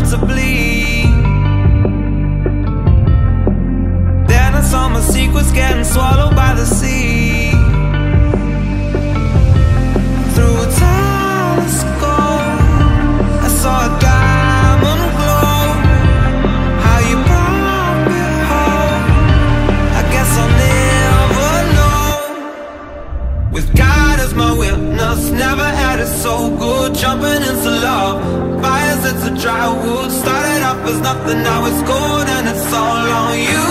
to bleed. Then I saw my secrets getting swallowed by the sea. Through a telescope, I saw a diamond glow. How you brought me home, I guess I'll never know. With God as my witness, never had it so good. Jumping into love, fires into dry wood. Started off as nothing, now it's gold, and it's all on you.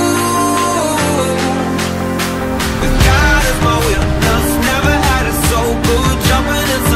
With God as my witness, never had it so good. Jumping into